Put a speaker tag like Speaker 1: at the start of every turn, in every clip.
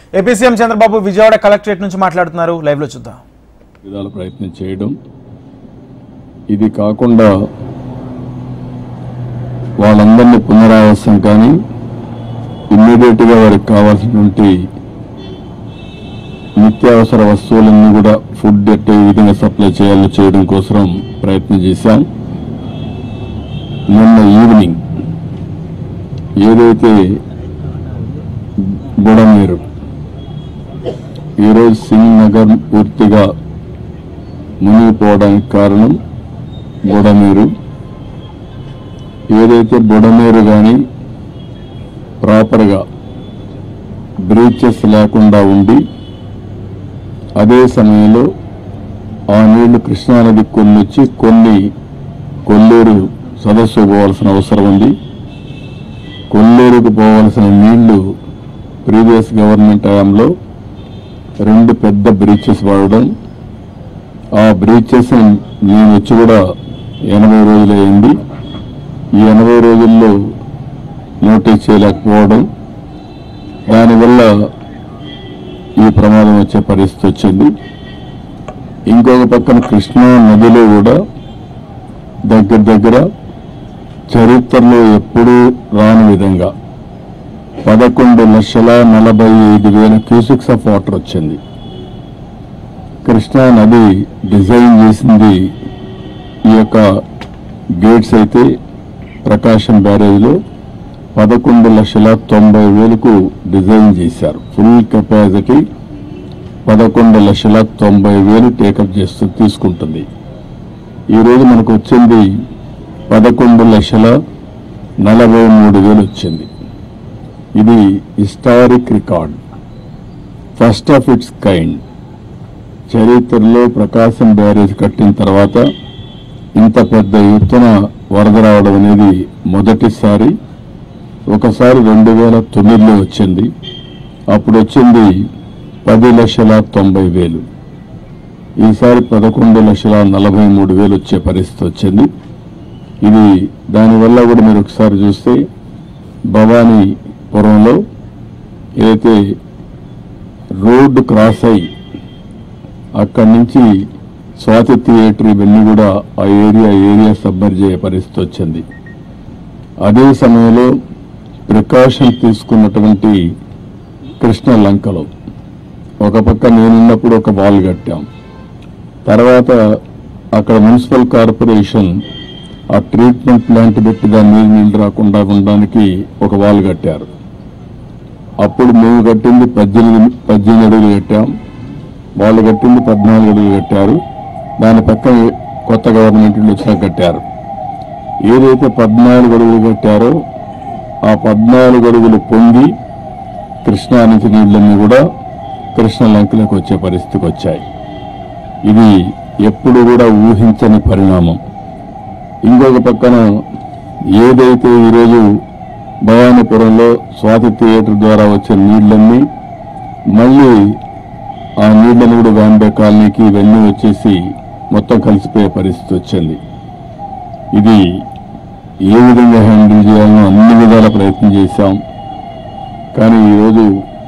Speaker 1: AP CM Chandrababu Vijayawada collectorate నుంచి మాట్లాడుతున్నారు. Live లో చూద్దాం.
Speaker 2: విధాల ప్రయత్నం చేయడం, ఇది కాకుండా వాళ్ళందరినీ పునరావాసం కానీ ఇమ్మీడియట్ గా వారికి కావాల్సినటువంటి నిత్యావసర వస్తువులన్నీ కూడా ఫుడ్ ఎట్టే విధంగా సప్లై చేయాలో చేయడం కోసం ప్రయత్నం చేశాం. నిన్న ఈవినింగ్ ఏదైతే బుడమేరు, ఈరోజు సింగ్ నగర్ పూర్తిగా మునిగిపోవడానికి కారణం బుడమేరు. ఏదైతే బుడమేరు కానీ ప్రాపర్గా బ్రీచెస్ లేకుండా ఉండి అదే సమయంలో ఆ నీళ్లు కృష్ణానదికి కొన్ని వచ్చి కొన్ని కొల్లేరు సదస్సు పోవాల్సిన అవసరం ఉంది. కొల్లేరుకు పోవాల్సిన నీళ్లు ప్రీవియస్ గవర్నమెంట్ హయాంలో 2 పెద్ద బ్రీచెస్ వాడడం, ఆ బ్రీచెస్ నేను వచ్చి కూడా 80 రోజులు అయింది. ఈ 80 రోజుల్లో నోటీస్ చేయలేకపోవడం, దానివల్ల ఈ ప్రమాదం వచ్చే పరిస్థితి వచ్చింది. ఇంకొక పక్కన కృష్ణా నదిలో కూడా దగ్గర చరిత్రలో ఎప్పుడూ రాని విధంగా 11,45,000 క్యూసిక్స్ ఆఫ్ వాటర్ వచ్చింది. కృష్ణా నది డిజైన్ చేసింది ఈ యొక్క గేట్స్ అయితే ప్రకాశం బ్యారేజ్లో 11,90,000కు డిజైన్ చేశారు. ఫుల్ కెపాసిటీ 11,90,000 టేకప్ తీసుకుంటుంది. ఈరోజు మనకు వచ్చింది 11,43,000 వచ్చింది. ఇది historic record, first of its kind. చరిత్రలో ప్రకాశం బ్యారేజ్ కట్టిన తర్వాత ఇంత పెద్ద ఎత్తున వరద రావడం అనేది మొదటిసారి. ఒకసారి 2009లో వచ్చింది, అప్పుడు వచ్చింది 10,90,000. ఈసారి 11,43,000 వచ్చే పరిస్థితి వచ్చింది. ఇది దానివల్ల కూడా మీరు ఒకసారి చూస్తే భవానీపురంలో ఏదైతే రోడ్డు క్రాస్ అయ్యి అక్కడి నుంచి స్వాతి థియేటర్ ఇవన్నీ కూడా ఆ ఏరియా సబ్మర్జ్ అయ్యే పరిస్థితి వచ్చింది. అదే సమయంలో ప్రికాషన్ తీసుకున్నటువంటి కృష్ణ లంకలో ఒక పక్క నేనున్నప్పుడు ఒక వాల్ కట్టాం. తర్వాత అక్కడ మున్సిపల్ కార్పొరేషన్ ఆ ట్రీట్మెంట్ ప్లాంట్ పెట్టి దాని నీళ్ళు రాకుండా ఉండడానికి ఒక వాల్ కట్టారు. అప్పుడు మేము కట్టింది 18 అడుగులు కట్టాం, వాళ్ళు కట్టింది 14 అడుగులు కట్టారు. దాని పక్కన కొత్త గవర్నమెంట్ వచ్చినా కట్టారు. ఏదైతే 14 అడుగులు కట్టారో ఆ 14 అడుగులు పొంగి కృష్ణా నుంచి నీళ్ళన్నీ కూడా కృష్ణ లంకలకు వచ్చే పరిస్థితికి వచ్చాయి. ఇది ఎప్పుడు కూడా ఊహించని పరిణామం. ఇంకొక పక్కన ఏదైతే ఈరోజు భవానీపురంలో స్వాతి థియేటర్ ద్వారా వచ్చే నీళ్లన్నీ మళ్ళీ ఆ నీళ్లను కూడా గాంబే కాలనీకి ఇవన్నీ వచ్చేసి మొత్తం కలిసిపోయే పరిస్థితి వచ్చింది. ఇది ఏ విధంగా హ్యాండిల్ చేయాలనో అన్ని విధాల ప్రయత్నం చేశాం. కానీ ఈరోజు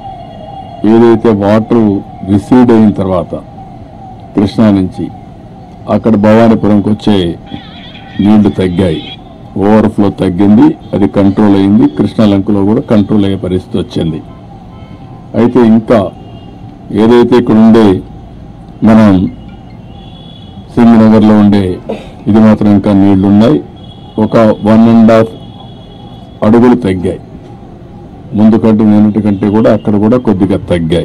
Speaker 2: ఏదైతే వాటర్ రిసీడ్ అయిన తర్వాత కృష్ణా నుంచి అక్కడ భవానీపురంకి వచ్చే నీళ్లు తగ్గాయి, ఓవర్ఫ్లో తగ్గింది, అది కంట్రోల్ అయింది. కృష్ణా లంకలో కూడా కంట్రోల్ అయ్యే పరిస్థితి వచ్చింది. అయితే ఇంకా ఏదైతే ఇక్కడ ఉండే మనం సింగ్ నగర్లో ఉండే ఇది మాత్రం ఇంకా నీళ్లున్నాయి. ఒక 1.5 అడుగులు తగ్గాయి, ముందు కంటే నిన్నటి కంటే కూడా అక్కడ కూడా కొద్దిగా తగ్గాయి.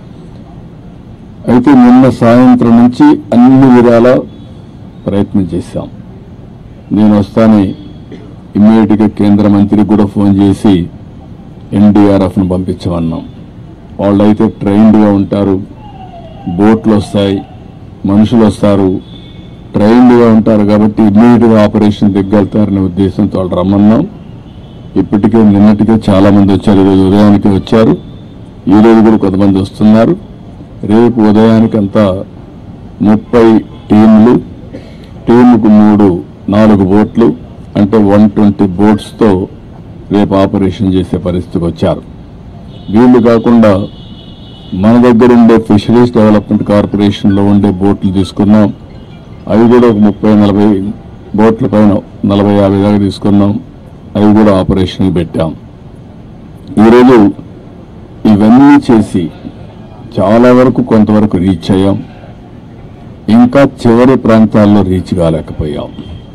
Speaker 2: అయితే నిన్న సాయంత్రం నుంచి అన్ని విధాల ప్రయత్నం చేశాం. నేను వస్తానే ఇమ్మీడియట్గా కేంద్ర మంత్రికి కూడా ఫోన్ చేసి ఎన్డీఆర్ఎఫ్ను పంపించమన్నాం. వాళ్ళైతే ట్రైన్డ్గా ఉంటారు, బోట్లు వస్తాయి, మనుషులు వస్తారు, ట్రైన్డ్గా ఉంటారు కాబట్టి ఇమ్మీడియట్గా ఆపరేషన్ దిగ్గలుతారనే ఉద్దేశంతో వాళ్ళు రమ్మన్నాం. ఇప్పటికే నిన్నటికే చాలా మంది వచ్చారు, ఈరోజు ఉదయానికి వచ్చారు, ఈరోజు కూడా కొంతమంది వస్తున్నారు. రేపు ఉదయానికంతా 30 టీంలు, టీముకు 4 బోట్లు అంటే 120 బోట్స్తో రేపు ఆపరేషన్ చేసే పరిస్థితికి వచ్చారు. వీళ్ళు కాకుండా మన దగ్గర ఉండే ఫిషరీస్ డెవలప్మెంట్ కార్పొరేషన్లో ఉండే బోట్లు తీసుకున్నాం. అవి కూడా ఒక 30-40 బోట్ల పైన 40-50 దాకా తీసుకున్నాం. అవి కూడా ఆపరేషన్ పెట్టాం. ఈరోజు ఇవన్నీ చేసి చాలా వరకు కొంతవరకు రీచ్ అయ్యాం. ఇంకా చివరి ప్రాంతాల్లో రీచ్ కాలేకపోయాం.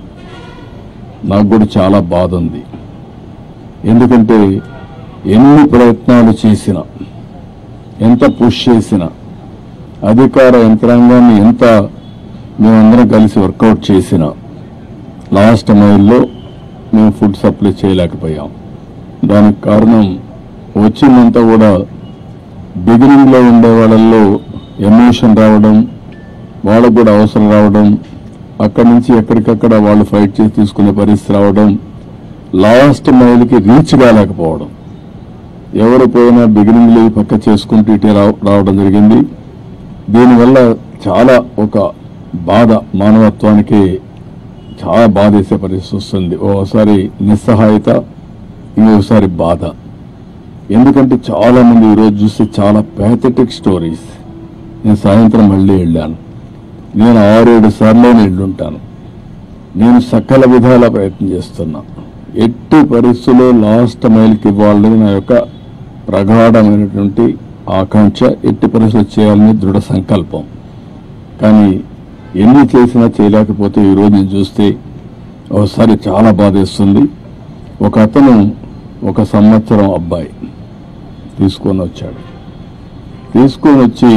Speaker 2: నాకు కూడా చాలా బాధ ఉంది. ఎందుకంటే ఎన్ని ప్రయత్నాలు చేసినా, ఎంత పుష్ చేసినా, అధికార యంత్రాంగాన్ని ఎంత మేమందరం కలిసి వర్కౌట్ చేసినా లాస్ట్ మైల్లో మేము ఫుడ్ సప్లై చేయలేకపోయాం. దానికి కారణం వచ్చిందంతా కూడా బిగినింగ్లో ఉండే వాళ్ళల్లో ఎమోషన్ రావడం, వాళ్ళకు కూడా అవసరం రావడం, అక్కడి నుంచి ఎక్కడికక్కడ వాళ్ళు ఫైట్ చేసి తీసుకునే పరిస్థితి రావడం, లాస్ట్ మైల్కి రీచ్ కాలేకపోవడం. ఎవరు పోయినా బిగినింగ్లో పక్క చేసుకుంటూ ఇటే రావడం జరిగింది. దీనివల్ల చాలా ఒక బాధ, మానవత్వానికి చాలా బాధ వేసే పరిస్థితి వస్తుంది. ఓసారి నిస్సహాయత, ఇంకొకసారి బాధ. ఎందుకంటే చాలా మంది ఈరోజు చూస్తే చాలా ప్యాథెటిక్ స్టోరీస్. నేను సాయంత్రం మళ్ళీ వెళ్ళాను. నేను 6-7 సార్లు వెళ్ళుంటాను. నేను సకల విధాల ప్రయత్నం చేస్తున్నా. ఎట్టి పరిస్థితుల్లో లాస్ట్ మైల్కి ఇవ్వాలని నా యొక్క ప్రగాఢమైనటువంటి ఆకాంక్ష. ఎట్టి పరిస్థితులు చేయాలని దృఢ సంకల్పం. కానీ ఎన్ని చేసినా చేయలేకపోతే ఈరోజు నేను చూస్తే ఒకసారి చాలా బాధేస్తుంది. ఒక అతను 1 సంవత్సరం అబ్బాయి తీసుకొని వచ్చాడు. తీసుకొని వచ్చి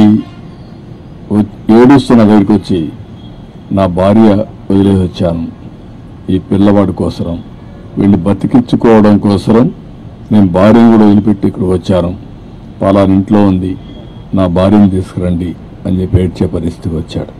Speaker 2: ఏడుస్తున్న దగ్గరికి వచ్చి, నా భార్య వదిలేసి వచ్చాను ఈ పిల్లవాడి కోసరం, వీళ్ళు బతికించుకోవడం కోసరం నేను భార్యను కూడా వదిలిపెట్టి ఇక్కడ వచ్చాను, పలానా ఇంట్లో ఉంది, నా భార్యను తీసుకురండి అని చెప్పి ఏడ్చే పరిస్థితికి వచ్చాడు.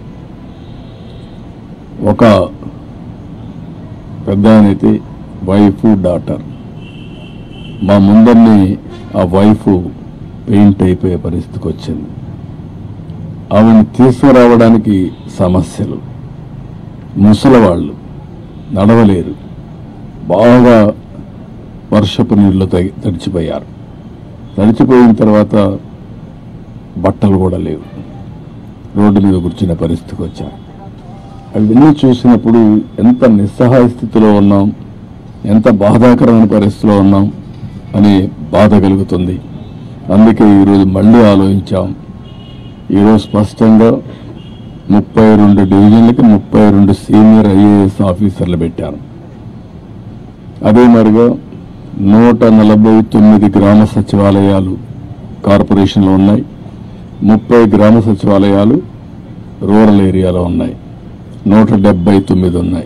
Speaker 2: ఒక పెద్ద ఆయనైతే వైఫ్, డాటర్, మా ముందరిని ఆ వైఫ్ పెయింట్ అయిపోయే పరిస్థితికి వచ్చింది. ఆమెను తీసుకురావడానికి సమస్యలు. ముసలవాళ్ళు నడవలేరు, బాగా వర్షపు నీళ్ళు తడిచిపోయారు. తడిచిపోయిన తర్వాత బట్టలు కూడా లేవు, రోడ్డు మీద కూర్చునే పరిస్థితికి వచ్చారు. అవన్నీ చూసినప్పుడు ఎంత నిస్సహాయ స్థితిలో ఉన్నాం, ఎంత బాధాకరమైన పరిస్థితిలో ఉన్నాం అని బాధ కలుగుతుంది. అందుకే ఈరోజు మళ్ళీ ఆలోచించాం. ఈరోజు స్పష్టంగా 32 డివిజన్లకి 32 సీనియర్ ఐఏఎస్ ఆఫీసర్లు పెట్టారు. అదే మరిగా 149 గ్రామ సచివాలయాలు కార్పొరేషన్లో ఉన్నాయి. 30 గ్రామ సచివాలయాలు రూరల్ ఏరియాలో ఉన్నాయి. 179 ఉన్నాయి.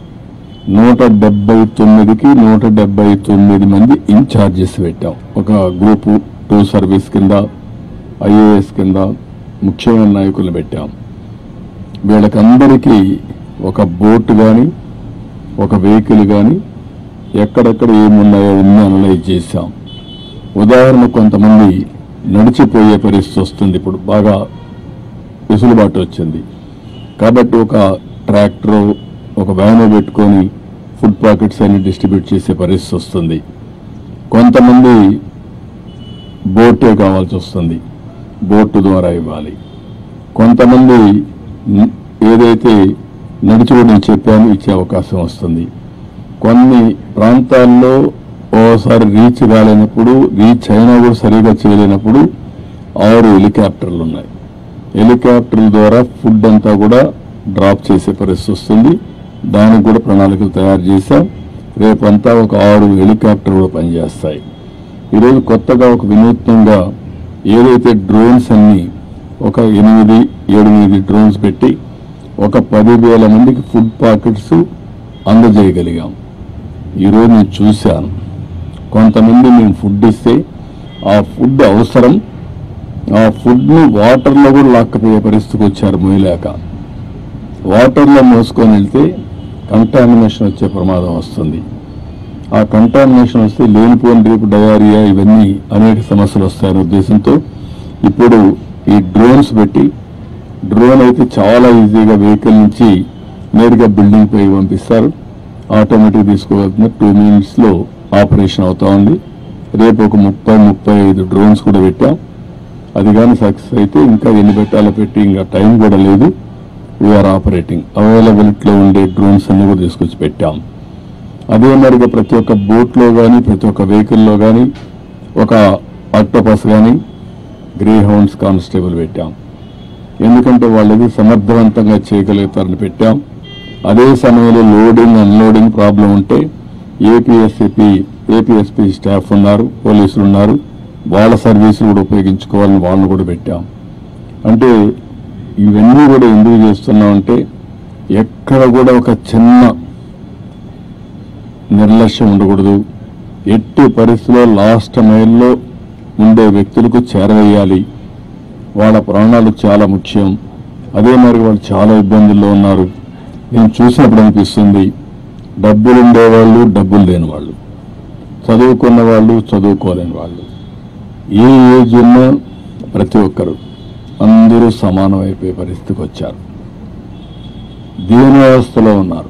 Speaker 2: 179కి 179 మంది ఇన్ఛార్జెస్ పెట్టాం. ఒక గ్రూపు 2 సర్వీస్ కింద, ఐఏఎస్ కింద ముఖ్యమైన నాయకులను పెట్టాం. వీళ్ళకందరికీ ఒక బోట్ కానీ, ఒక వెహికల్ కానీ, ఎక్కడెక్కడ ఏమున్నాయో అన్నీ అనలైజ్ చేశాం. ఉదాహరణ, కొంతమంది నడిచిపోయే పరిస్థితి వస్తుంది. ఇప్పుడు బాగా వెసులుబాటు వచ్చింది కాబట్టి ఒక ట్రాక్టర్, ఒక వ్యాన్ పెట్టుకొని ఫుడ్ ప్యాకెట్స్ అన్ని డిస్ట్రిబ్యూట్ చేసే పరిస్థితి వస్తుంది. కొంతమంది బోటే కావాల్సి వస్తుంది, బోటు ద్వారా ఇవ్వాలి. కొంతమంది ఏదైతే నడిచిపోవడం చెప్పామో ఇచ్చే అవకాశం వస్తుంది. కొన్ని ప్రాంతాల్లో ఓసారి రీచ్ కాలేనప్పుడు, రీచ్ అయినా కూడా సరిగా చేయలేనప్పుడు 6 హెలికాప్టర్లు ఉన్నాయి. హెలికాప్టర్ల ద్వారా ఫుడ్ అంతా కూడా డ్రాప్ చేసే పరిస్థితి వస్తుంది. దానికి కూడా ప్రణాళికలు తయారు చేశాం. రేపంతా ఒక 6 హెలికాప్టర్లు కూడా పనిచేస్తాయి. ఈరోజు కొత్తగా ఒక వినూత్నంగా ఏదైతే డ్రోన్స్ అన్ని ఒక 8-8 డ్రోన్స్ పెట్టి ఒక 10,000 మందికి ఫుడ్ ప్యాకెట్స్ అందజేయగలిగాం. ఈరోజు నేను చూశాను, కొంతమంది మేము ఫుడ్ ఇస్తే ఆ ఫుడ్ అవసరం, ఆ ఫుడ్ని వాటర్లో కూడా లాక్కపోయే పరిస్థితికి వచ్చారు. మోయలేక వాటర్లో మోసుకొని వెళ్తే కంటామినేషన్ వచ్చే ప్రమాదం వస్తుంది. ఆ కంటామినేషన్ వస్తే లేనిపోని రేపు డయారియా, ఇవన్నీ అనేక సమస్యలు వస్తాయనే ఉద్దేశంతో ఇప్పుడు ఈ డ్రోన్స్ పెట్టి, డ్రోన్ అయితే చాలా ఈజీగా వెహికల్ నుంచి నేరుగా బిల్డింగ్ పై పంపిస్తారు. ఆటోమేటిక్ తీసుకోగలుగుతున్న 2 మినిట్స్లో ఆపరేషన్ అవుతా ఉంది. రేపు ఒక 30-35 డ్రోన్స్ కూడా పెట్టాం. అది కానీ సక్సెస్ అయితే ఇంకా ఎన్ని పెట్టాలో పెట్టి ఇంకా టైం కూడా లేదు. We are operating. అవైలబిలిటీలో ఉండే డ్రోన్స్ అన్ని కూడా తీసుకొచ్చి పెట్టాం. అదే మరిగా ప్రతి ఒక్క బోట్లో కానీ ప్రతి ఒక్క వెహికల్లో కానీ ఒక ఆక్టోపస్ కానీ గ్రే హౌండ్స్ కానిస్టేబుల్ పెట్టాం. ఎందుకంటే వాళ్ళది సమర్థవంతంగా చేయగలుగుతారని పెట్టాం. అదే సమయంలో లోడింగ్ అన్లోడింగ్ ప్రాబ్లం ఉంటే ఏపీఎస్పీ స్టాఫ్ ఉన్నారు, పోలీసులు ఉన్నారు, వాళ్ళ సర్వీసులు కూడా ఉపయోగించుకోవాలని వాళ్ళని కూడా పెట్టాం. అంటే ఇవన్నీ కూడా ఎందుకు చేస్తున్నామంటే ఎక్కడ కూడా ఒక చిన్న నిర్లక్ష్యం ఉండకూడదు. ఎట్టి పరిస్థితుల్లో లాస్ట్ మైల్లో ఉండే వ్యక్తులకు చేరవేయాలి. వాళ్ళ ప్రాణాలు చాలా ముఖ్యం. అదే మరి వాళ్ళు చాలా ఇబ్బందుల్లో ఉన్నారు. నేను చూసినప్పుడు అనిపిస్తుంది, డబ్బులు ఉండేవాళ్ళు, డబ్బులు లేని వాళ్ళు, చదువుకున్న వాళ్ళు, చదువుకోలేని వాళ్ళు, ఏ ఏజ్ ఉన్నా ప్రతి ఒక్కరు అందరూ సమానమైపోయే పరిస్థితికి వచ్చారు. దీనావస్థలో ఉన్నారు.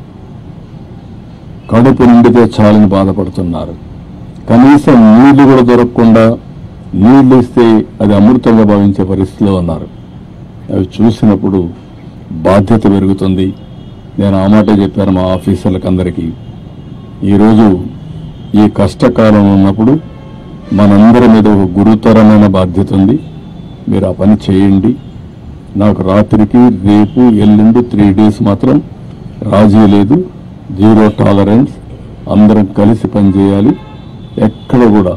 Speaker 2: కడుపు నిండితే చాలని బాధపడుతున్నారు. కనీసం నీళ్లు కూడా దొరకకుండా నీళ్లు ఇస్తే అది అమృతంగా భావించే పరిస్థితిలో ఉన్నారు. అవి చూసినప్పుడు బాధ్యత పెరుగుతుంది. నేను ఆ మాట చెప్పాను మా ఆఫీసర్లకు అందరికీ. ఈరోజు ఈ కష్టకాలం ఉన్నప్పుడు మనందరి మీద ఒక గురుతరమైన బాధ్యత ఉంది. మీరు ఆ పని చేయండి. నాకు రాత్రికి రేపు ఎల్లుండి 3 days మాత్రం రాజీ లేదు. 0 tolerance. అందరం కలిసి పనిచేయాలి. ఎక్కడ కూడా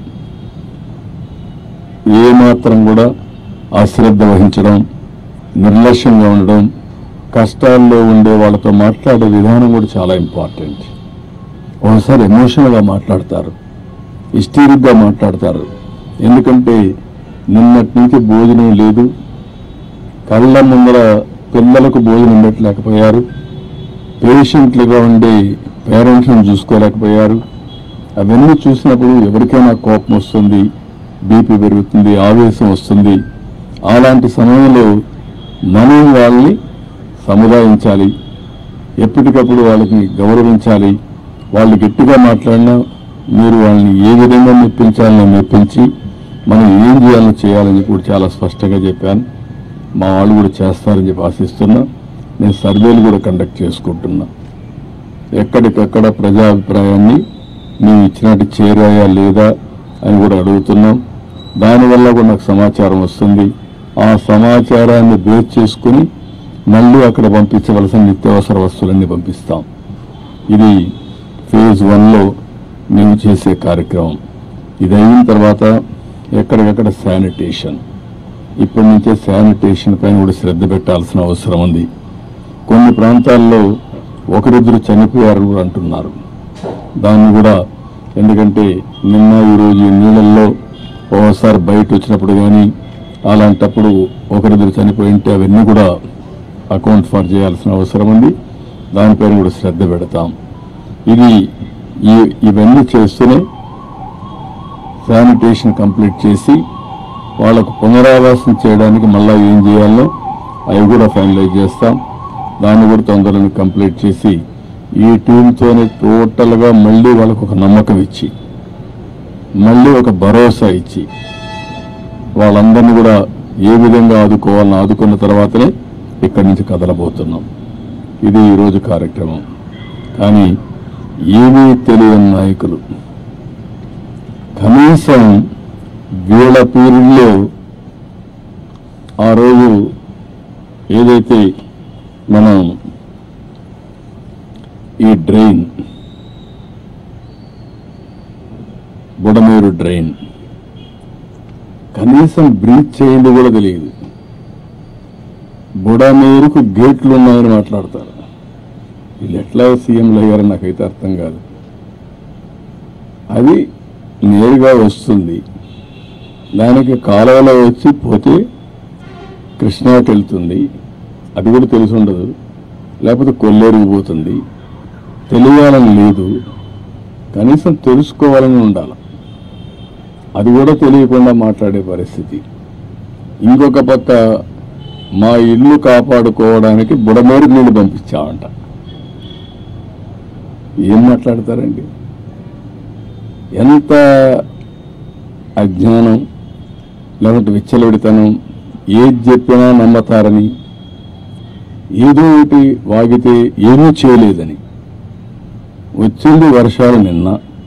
Speaker 2: ఏమాత్రం కూడా అశ్రద్ధ వహించడం, నిర్లక్ష్యంగా ఉండడం, కష్టాల్లో ఉండే వాళ్ళతో మాట్లాడే విధానం కూడా చాలా ఇంపార్టెంట్. ఒకసారి ఎమోషనల్గా మాట్లాడతారు, హిస్టీరిక్గా మాట్లాడతారు. ఎందుకంటే నిన్నటి నుంచి భోజనం లేదు, కళ్ళ ముందర పిల్లలకు భోజనం పెట్టలేకపోయారు, పేషెంట్లుగా ఉండే పేరెంట్స్ని చూసుకోలేకపోయారు. అవన్నీ చూసినప్పుడు ఎవరికైనా కోపం వస్తుంది, బీపీ పెరుగుతుంది, ఆవేశం వస్తుంది. అలాంటి సమయంలో మనం వాళ్ళని సముదాయించాలి, ఎప్పటికప్పుడు వాళ్ళకి గౌరవించాలి. వాళ్ళు గట్టిగా మాట్లాడినా మీరు వాళ్ళని ఏ విధంగా మెప్పించాలని మెప్పించి మనం ఏం చేయాలో చేయాలని కూడా చాలా స్పష్టంగా చెప్పాను. మా వాళ్ళు కూడా చేస్తారని చెప్పి ఆశిస్తున్నా. నేను సర్వేలు కూడా కండక్ట్ చేసుకుంటున్నా. ఎక్కడికక్కడ ప్రజాభిప్రాయాన్ని మేము ఇచ్చినట్టు చేరాయా లేదా అని కూడా అడుగుతున్నాం. దానివల్ల కూడా నాకు సమాచారం వస్తుంది. ఆ సమాచారాన్ని బేస్ చేసుకుని మళ్ళీ అక్కడ పంపించవలసిన నిత్యావసర వస్తువులన్నీ పంపిస్తాం. ఇది phase 1లో మేము చేసే కార్యక్రమం. ఇది అయిన తర్వాత ఎక్కడికక్కడ శానిటేషన్, ఇప్పటి నుంచే శానిటేషన్ పైన కూడా శ్రద్ధ పెట్టాల్సిన అవసరం ఉంది. కొన్ని ప్రాంతాల్లో ఒకరిద్దరు చనిపోయారు కూడా అంటున్నారు. దాన్ని కూడా ఎందుకంటే నిన్న ఈరోజు ఈ నీళ్ళల్లో ఒకసారి బయట వచ్చినప్పుడు కానీ అలాంటప్పుడు ఒకరిద్దరు చనిపోయి ఉంటే అవన్నీ కూడా అకౌంట్ ఫర్ చేయాల్సిన అవసరం ఉంది. దానిపైన కూడా శ్రద్ధ పెడతాం. ఇవన్నీ చేస్తూనే శానిటేషన్ కంప్లీట్ చేసి వాళ్ళకు పునరావాసం చేయడానికి మళ్ళీ ఏం చేయాలో అవి కూడా ఫైనలైజ్ చేస్తాం. దాన్ని కూడా తొందరగా కంప్లీట్ చేసి ఈ టీంతోనే టోటల్గా మళ్ళీ వాళ్ళకు ఒక నమ్మకం ఇచ్చి మళ్ళీ ఒక భరోసా ఇచ్చి వాళ్ళందరినీ కూడా ఏ విధంగా ఆదుకోవాలని ఆదుకున్న తర్వాతనే ఇక్కడి నుంచి కదలబోతున్నాం. ఇది ఈరోజు కార్యక్రమం. కానీ ఏమీ తెలియని నాయకులు కనీసం వీళ్ళ పీరియడ్లో ఆ రోజు ఏదైతే మనం ఈ డ్రైన్ బుడమేరు డ్రైన్ కనీసం బ్రీచ్ చేయండి కూడా తెలియదు. బుడమేరుకు గేట్లు ఉన్నాయని మాట్లాడతారు. వీళ్ళు ఎట్లా సీఎంలు అయ్యారని నాకైతే అర్థం కాదు. అది నేరుగా వస్తుంది, దానికి కాలువలో వచ్చి పోతే కృష్ణాకి వెళ్తుంది, అది కూడా తెలిసి ఉండదు. లేకపోతే కొల్లేరుకు పోతుంది. తెలియాలని లేదు, కనీసం తెలుసుకోవాలని ఉండాలి. అది కూడా తెలియకుండా మాట్లాడే పరిస్థితి. ఇంకొక పక్క మా ఇల్లు కాపాడుకోవడానికి బుడమేరు నీళ్లు పంపించామంట. ఏం మాట్లాడతారండి? ఎంత అజ్ఞానం, లేకపోతే విచ్చలవిడితనం, ఏది చెప్పినా నమ్మతారని, ఏదో ఒకటి వాగితే ఏమీ చేయలేదని. వచ్చింది వర్షాలు నిన్న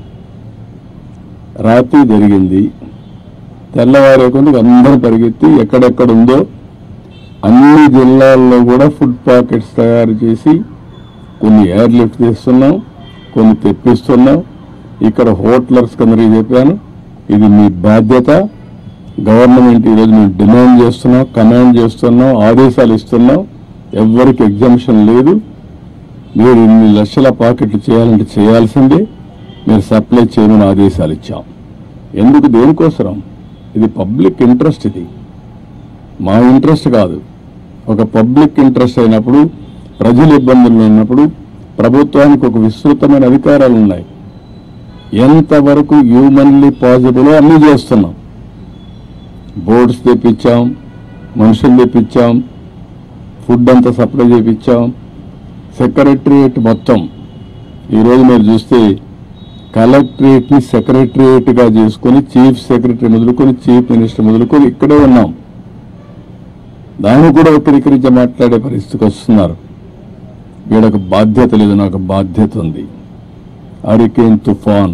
Speaker 2: రాత్రి జరిగింది. తెల్లవారే కొద్దిగా అందరూ పరిగెత్తి ఎక్కడెక్కడుందో అన్ని జిల్లాల్లో కూడా ఫుడ్ ప్యాకెట్స్ తయారు చేసి కొన్ని ఎయిర్ లిఫ్ట్ చేస్తున్నాం, కొన్ని తెప్పిస్తున్నాం. ఇక్కడ హోటలర్స్ అందరికీ చెప్పాను, ఇది మీ బాధ్యత. గవర్నమెంట్ ఈరోజు మేము డిమాండ్ చేస్తున్నాం, కమాండ్ చేస్తున్నాం, ఆదేశాలు ఇస్తున్నాం. ఎవరికి ఎగ్జామ్షన్ లేదు. మీరు ఇన్ని లక్షల ప్యాకెట్లు చేయాలంటే చేయాల్సిందే. మీరు సప్లై చేయమని ఆదేశాలు ఇచ్చాం. ఎందుకు, దేనికోసం? ఇది పబ్లిక్ ఇంట్రెస్ట్. ఇది మా ఇంట్రెస్ట్ కాదు. ఒక పబ్లిక్ ఇంట్రెస్ట్ అయినప్పుడు, ప్రజల ఇబ్బందులు ఉన్నప్పుడు ప్రభుత్వానికి ఒక విస్తృతమైన అధికారాలు ఉన్నాయి. ఎంతవరకు హ్యూమన్లీ పాసిబుల్ అన్నీ చేస్తున్నాం. బోర్డ్స్ తెప్పించాం, మనుషులు తెప్పించాం, ఫుడ్ అంతా సప్లై చేయించాం. సెక్రటరియట్ మొత్తం ఈరోజు మీరు చూస్తే కలెక్టరేట్ని సెక్రటరియట్గా చేసుకుని చీఫ్ సెక్రటరీ మొదలుకొని చీఫ్ మినిస్టర్ మొదలుకొని ఇక్కడే ఉన్నాం. దాన్ని కూడా వక్రీకరించి మాట్లాడే పరిస్థితికి వస్తున్నారు. వీళ్ళకు బాధ్యత లేదు, నాకు బాధ్యత ఉంది. హరికేన్ తుఫాన్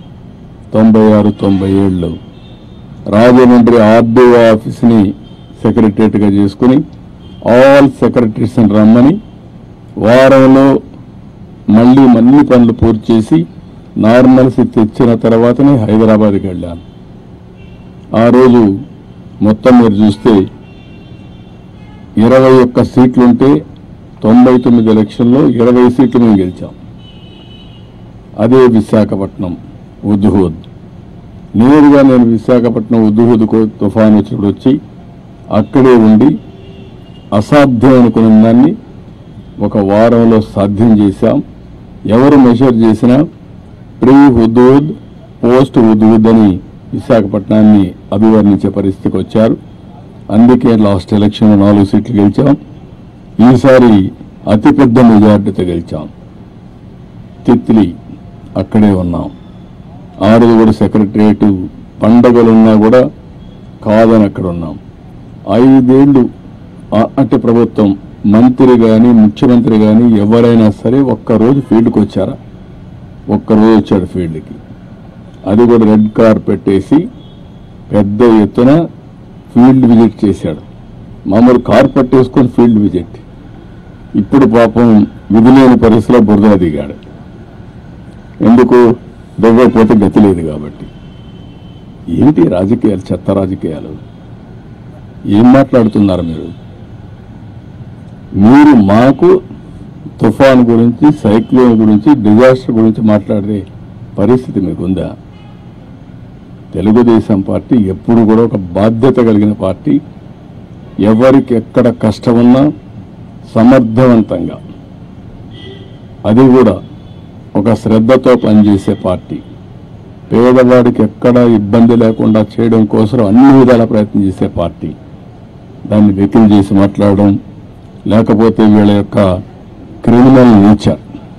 Speaker 2: 96-97 రాజమండ్రి ఆర్డీఓ ఆఫీస్ని సెక్రటరియట్గా చేసుకుని ఆల్ సెక్రటరీస్ని రమ్మని వారంలో మళ్ళీ పనులు పూర్తి చేసి నార్మల్సీ తెచ్చిన తర్వాతనే హైదరాబాద్కి వెళ్ళాను. ఆ రోజు మొత్తం మీరు చూస్తే 21 సీట్లుంటే 99 ఎలక్షన్లో 20 సీట్లు మేము గెలిచాం. అదే విశాఖపట్నం ఉద్హూద్. నేరుగా నేను విశాఖపట్నం ఉద్హూద్ తుఫాన్ వచ్చినప్పుడు వచ్చి అక్కడే ఉండి అసాధ్యం అనుకున్న దాన్ని ఒక వారంలో సాధ్యం చేశాం. ఎవరు మెషర్ చేసినా ప్రీ హుదూద్, పోస్ట్ హుదూద్ అని విశాఖపట్నాన్ని అభివర్ణించే పరిస్థితికి వచ్చారు. అందుకే లాస్ట్ ఎలక్షన్లో 4 సీట్లు గెలిచాం. ఈసారి అతిపెద్ద మెజార్టీతో గెలిచాం. తిత్లీ అక్కడే ఉన్నాం. ఆ రోజు కూడా సెక్రటరియట్ పండగలున్నా కూడా కాదని అక్కడ ఉన్నాం. 5 ఏళ్ళు అంటే ప్రభుత్వం మంత్రి కానీ ముఖ్యమంత్రి కానీ ఎవరైనా సరే ఒక్కరోజు ఫీల్డ్కి వచ్చారా? ఒక్కరోజు వచ్చాడు ఫీల్డ్కి. అది కూడా రెడ్ కార్పెట్ వేసి పెద్ద ఎత్తున ఫీల్డ్ విజిట్ చేశాడు. మామూలు కార్పెట్ వేసుకొని ఫీల్డ్ విజిట్. ఇప్పుడు పాపం విధిలేని పరిస్థితిలో బురద దిగాడు. ఎందుకు? దిగకపోతే గతి లేదు కాబట్టి. ఏంటి రాజకీయాలు, చెత్త రాజకీయాలు? ఏం మాట్లాడుతున్నారు మీరు? మీరు మాకు తుఫాన్ గురించి, సైక్లోన్ గురించి, డిజాస్టర్ గురించి మాట్లాడే పరిస్థితి మీకుందా? తెలుగుదేశం పార్టీ ఎప్పుడు కూడా ఒక బాధ్యత కలిగిన పార్టీ. ఎవరికి ఎక్కడ కష్టమున్నా సమర్థవంతంగా, అది కూడా ఒక శ్రద్ధతో పనిచేసే పార్టీ. పేదవాడికి ఎక్కడ ఇబ్బంది లేకుండా చేయడం కోసం అన్ని విధాల ప్రయత్నం చేసే పార్టీ. దాన్ని వెకిల్ చేసి మాట్లాడడం, లేకపోతే వీళ్ళ యొక్క క్రిమినల్ నేచర్,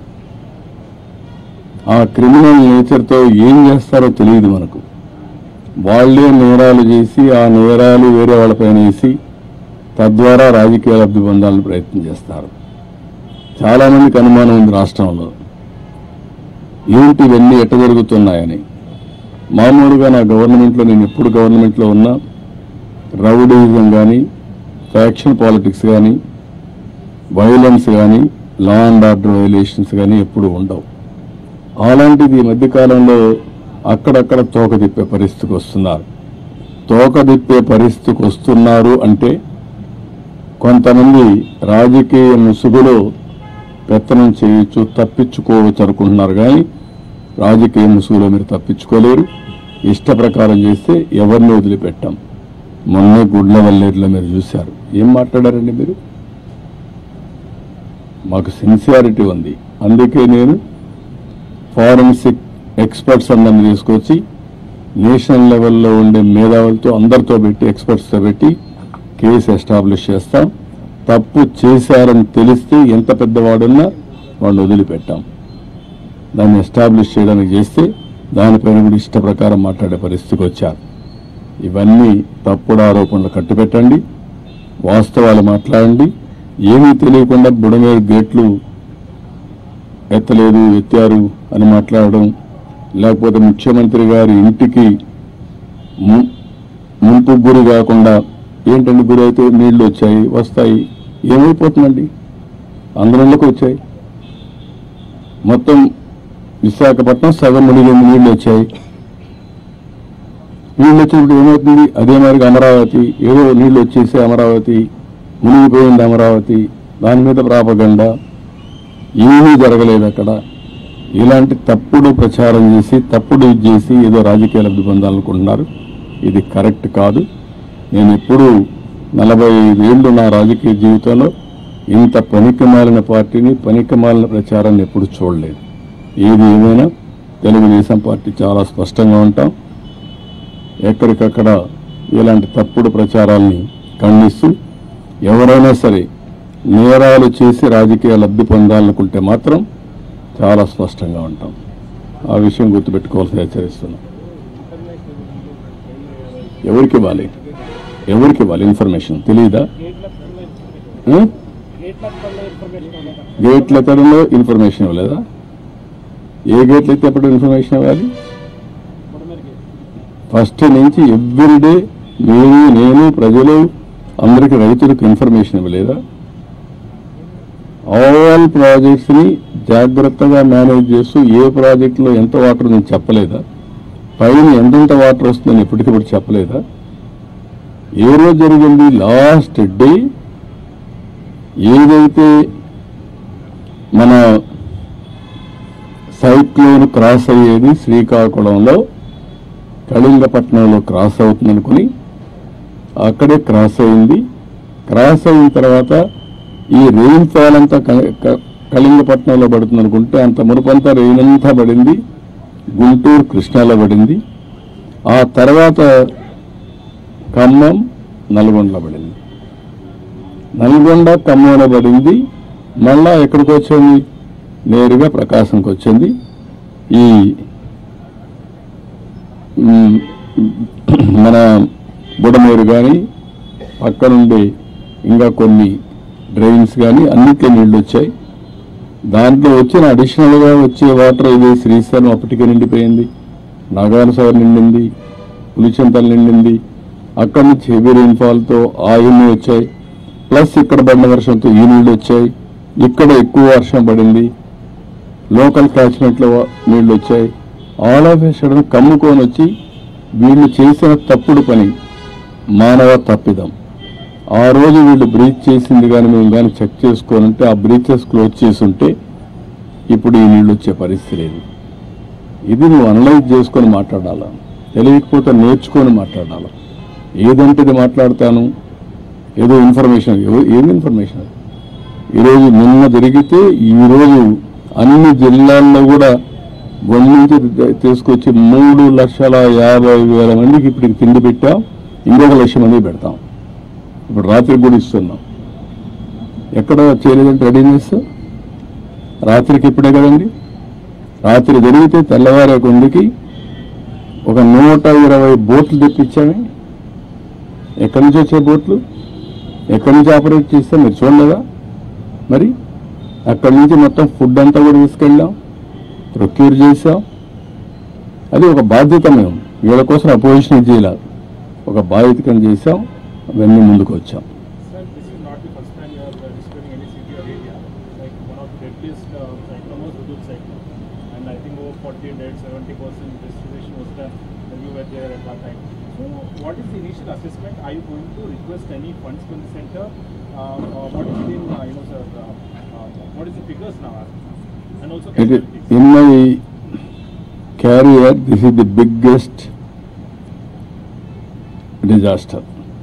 Speaker 2: ఆ క్రిమినల్ నేచర్తో ఏం చేస్తారో తెలియదు మనకు. వాళ్లే నేరాలు చేసి ఆ నేరాలు వేరే వాళ్ళపైన వేసి తద్వారా రాజకీయ లబ్ధి పొందాలని ప్రయత్నం చేస్తారు. చాలామందికి అనుమానం ఉంది రాష్ట్రంలో, ఏంటి ఇవన్నీ ఎట్ట జరుగుతున్నాయని. మామూలుగా నా గవర్నమెంట్లో, నేను ఎప్పుడు గవర్నమెంట్లో ఉన్నా, రౌడీజం కానీ, ఫ్యాక్షన్ పాలిటిక్స్ కానీ, వైలెన్స్ కానీ, లా అండ్ ఆర్డర్ వైలేషన్స్ కానీ ఎప్పుడు ఉండవు. అలాంటిది ఈ మధ్యకాలంలో అక్కడక్కడ తోక తిప్పే పరిస్థితికి వస్తున్నారు. తోక తిప్పే పరిస్థితికి వస్తున్నారు అంటే కొంతమంది రాజకీయ ముసుగులో పెత్తనం చేయొచ్చు, తప్పించుకోవచ్చు అనుకుంటున్నారు. కానీ రాజకీయ ముసుగులో మీరు తప్పించుకోలేరు. ఇష్ట ప్రకారం చేస్తే ఎవరిని వదిలిపెట్టాం. మొన్నే గుడ్లవల్లేరులో మీరు చూశారు. ఏం మాట్లాడారండి మీరు? మాకు సిన్సియారిటీ ఉంది. అందుకే నేను ఫారెన్సిక్ ఎక్స్పర్ట్స్ అందరిని తీసుకొచ్చి నేషనల్ లెవెల్లో ఉండే మేధావులతో అందరితో పెట్టి, ఎక్స్పర్ట్స్తో పెట్టి కేసు ఎస్టాబ్లిష్ చేస్తాం. తప్పు చేశారని తెలిస్తే ఎంత పెద్దవాడున్నా వాళ్ళు వదిలిపెట్టాం. దాన్ని ఎస్టాబ్లిష్ చేయడానికి చేస్తే దానిపైన కూడా ఇష్ట ప్రకారం మాట్లాడే పరిస్థితికి వచ్చారు. ఇవన్నీ తప్పుడు ఆరోపణలు కట్టిపెట్టండి, వాస్తవాలు మాట్లాడండి. ఏమీ తెలియకుండా బుడమేరు గేట్లు ఎత్తలేదు, ఎత్తారు అని మాట్లాడడం, లేకపోతే ముఖ్యమంత్రి గారి ఇంటికి ముంపు గురి కాకుండా ఏంటండి గురి అయితే నీళ్లు వచ్చాయి వస్తాయి, ఏమైపోతుందండి? అందరిలోకి వచ్చాయి. మొత్తం విశాఖపట్నం సగం మునిగింది, నీళ్లు వచ్చాయి. నీళ్ళు వచ్చినప్పుడు ఏమవుతుంది? అదే మరిగా అమరావతి, ఏదో నీళ్లు వచ్చేసి అమరావతి మునిగిపోయింది, అమరావతి దాని మీద ప్రాపగండా, ఏమీ జరగలేదు అక్కడ. ఇలాంటి తప్పుడు ప్రచారం చేసి తప్పుడు ఇది చేసి ఏదో రాజకీయ లబ్ధి పొందాలనుకుంటున్నారు. ఇది కరెక్ట్ కాదు. నేను ఎప్పుడూ 45 ఏళ్ళు నా రాజకీయ జీవితంలో ఇంత పనికిమాలిన పార్టీని, పనికిమాలిన ప్రచారాన్ని ఎప్పుడు చూడలేదు. ఏది ఏమైనా తెలుగుదేశం పార్టీ చాలా స్పష్టంగా ఉంటాం. ఎక్కడికక్కడ ఇలాంటి తప్పుడు ప్రచారాల్ని ఖండిస్తూ ఎవరైనా సరే నేరాలు చేసి రాజకీయ లబ్ధి పొందాలనుకుంటే మాత్రం చాలా స్పష్టంగా ఉంటాం. ఆ విషయం గుర్తుపెట్టుకోవాల్సి హెచ్చరిస్తున్నాం. ఎవరికి ఇవ్వాలి? ఎవరికి ఇవ్వాలి ఇన్ఫర్మేషన్ తెలియదా? గేట్ల తరంలో ఇన్ఫర్మేషన్ ఇవ్వలేదా? ఏ గేట్లు అయితే ఎప్పుడు ఇన్ఫర్మేషన్ ఇవ్వాలి? ఫస్ట్ నుంచి ఎవ్రీడే మీరు, నేను, ప్రజలు అందరికీ, రైతులకు ఇన్ఫర్మేషన్ ఇవ్వలేదా? ఆల్ ప్రాజెక్ట్స్ ని జాగ్రత్తగా మేనేజ్ చేస్తూ ఏ ప్రాజెక్టులో ఎంత వాటర్ నేను చెప్పలేదా? పైన ఎంతెంత వాటర్ వస్తుందని ఎప్పటికప్పుడు చెప్పలేదా? ఏ రోజు జరిగింది? లాస్ట్ డే ఏదైతే మన సైక్లోన్ క్రాస్ అయ్యేది శ్రీకాకుళంలో, కళింగపట్నంలో క్రాస్ అవుతుందనుకుని అక్కడే క్రాస్ అయింది. క్రాస్ అయిన తర్వాత ఈ రెయిన్ ఫాల్ అంతా కళింగపట్నంలో పడుతుంది అనుకుంటే అంత మునుపంతా రెయిన్ అంతా పడింది గుంటూరు, కృష్ణాలో పడింది. ఆ తర్వాత ఖమ్మం, నల్గొండలో పడింది. నల్గొండ, ఖమ్మంలో పడింది. మళ్ళా ఎక్కడికి వచ్చింది? నేరుగా ప్రకాశంకి వచ్చింది. ఈ మన బుడమేరు కానీ పక్కనుండి ఇంకా కొన్ని డ్రైన్స్ కానీ అన్నింటిలో నీళ్లు వచ్చాయి. దాంట్లో వచ్చిన అడిషనల్గా వచ్చే వాటర్ ఇది శ్రీశైలం అప్పటికే నిండిపోయింది, నాగార్జున నిండింది, పులిచింతలు నిండింది. అక్కడి నుంచి హెవీ రెయిన్ఫాల్తో ఆ ఇన్ని వచ్చాయి. ప్లస్ ఇక్కడ పడిన వర్షంతో ఈ నీళ్లు వచ్చాయి. ఇక్కడ ఎక్కువ వర్షం పడింది, లోకల్ క్యాచ్మెంట్లో నీళ్లు వచ్చాయి. ఆల్ ఆఫ్ ఏ సడన్ కమ్ముకొని వచ్చి వీళ్ళు చేసిన తప్పుడు పని, మానవ తప్పిదం. ఆ రోజు వీళ్ళు బ్రీచ్ చేసింది కానీ మేము కానీ చెక్ చేసుకొని ఉంటే, ఆ బ్రీచెస్ క్లోజ్ చేసి ఉంటే ఇప్పుడు ఈ నీళ్ళు వచ్చే పరిస్థితి లేదు. ఇది నువ్వు అనలైజ్ చేసుకొని మాట్లాడాలా, తెలియకపోతే నేర్చుకొని మాట్లాడాలా. ఏదంటే ఇది మాట్లాడతాను, ఏదో ఇన్ఫర్మేషన్, ఏం ఇన్ఫర్మేషన్? ఈరోజు నిన్న జరిగితే ఈరోజు అన్ని జిల్లాల్లో కూడా గొంతు నుంచి తీసుకొచ్చి 3,50,000 మందికి ఇప్పటికి తిండి పెట్టాం. ఇంకొక 1,00,000 మందికి పెడతాం. ఇప్పుడు రాత్రికి కూడా ఇస్తున్నాం. ఎక్కడ చేయలేదంటే రెడీనెస్ రాత్రికి ఇప్పుడే కదండి. రాత్రి జరిగితే తెల్లవారే కొందికి ఒక 120 బోట్లు తెప్పించామే. ఎక్కడి నుంచి వచ్చే బోట్లు, ఎక్కడి నుంచి ఆపరేట్ చేస్తే మీరు చూడలేదా? మరి అక్కడి నుంచి మొత్తం ఫుడ్ అంతా కూడా తీసుకెళ్ళాం, ప్రొక్యూర్ చేసాం. అది ఒక బాధ్యత. మేము వీళ్ళ కోసం అపోజిషన్ చేయాలి, ఒక బాధ్యతగా చేసాం. అవన్నీ ముందుకు వచ్చాం.
Speaker 3: What is the initial assessment? Are you going to request any funds from the center? What is the, what is the figures now? And also
Speaker 2: in my career, this is the biggest disaster.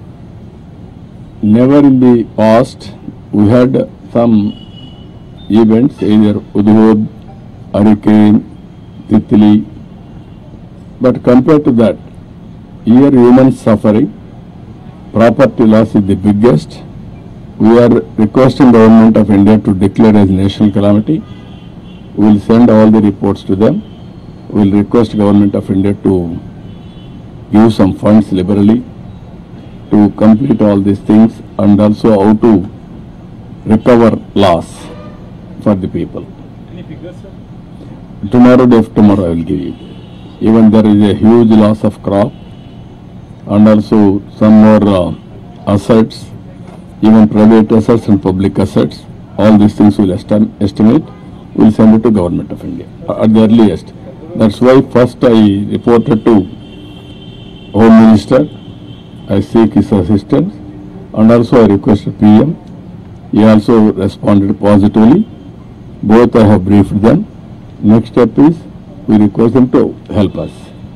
Speaker 2: Never in the past we had some events, either Udhod, hurricane, Titli, but compared to that, here human suffering, property loss is the biggest. We are requesting Government of India to declare as national calamity. We will send all the reports to them. We will request Government of India to give some funds liberally to complete all these things, and also how to recover loss for the people.
Speaker 3: Any figures, sir?
Speaker 2: Tomorrow, day after tomorrow, I will give you. Even there is a huge loss of crop, and also some more assets, even private assets and public assets. All these things will estimate. We will send it to Government of India at the earliest. That's why first I reported to Home Minister. I seek his assistance, and also I requested PM. He also responded positively. Both I have briefed them. Next step is we request them to help us.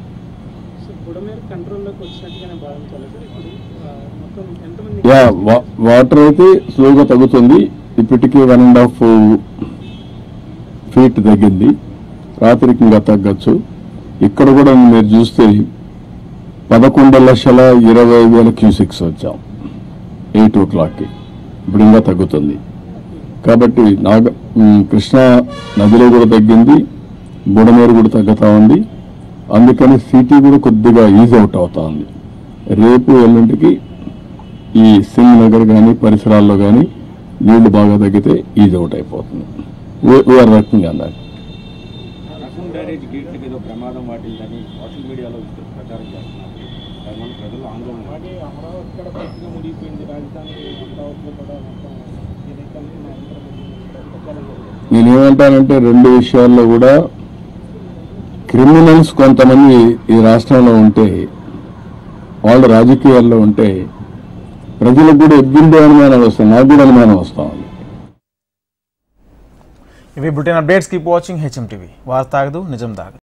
Speaker 2: Water అయితే స్లోగా తగ్గుతుంది. ఇప్పటికీ 1.5 feet తగ్గింది. రాత్రికి ఇంకా తగ్గచ్చు. ఇక్కడ కూడా మీరు చూస్తే 11,20,000 క్యూసిక్స్ వచ్చాం 8 o'clockకి. ఇప్పుడు ఇంకా తగ్గుతుంది. కాబట్టి కృష్ణా నదిలో కూడా తగ్గింది, బుడమేరు కూడా తగ్గుతా ఉంది. అందుకని సిటీ కూడా కొద్దిగా ఈజ్ అవుట్ అవుతా ఉంది. రేపు ఎల్లుంటికి ఈ సింగ్ నగర్ కానీ పరిసరాల్లో కానీ నీళ్లు బాగా తగ్గితే ఈజ్ అవుట్ అయిపోతుంది. We are working on that.
Speaker 4: ప్రమాదం వాటిల్లని సోషల్ మీడియాలో ప్రచారం చేస్తున్నారు. ప్రజలు ఆందోళన
Speaker 2: నేనేమంటానంటే రెండు విషయాల్లో కూడా క్రిమినల్స్ కొంతమంది ఈ రాష్ట్రంలో ఉంటే, వాళ్ళు రాజకీయాల్లో ఉంటే ప్రజలకు కూడా ఎగ్గిండే అనుమానాలు వస్తాయి, నాకు కూడా అనుమానం వస్తా ఉంది.
Speaker 1: ఇవి bulletin updates. Keep watching HM TV. వార్త ఆగదు, నిజం దాగదు.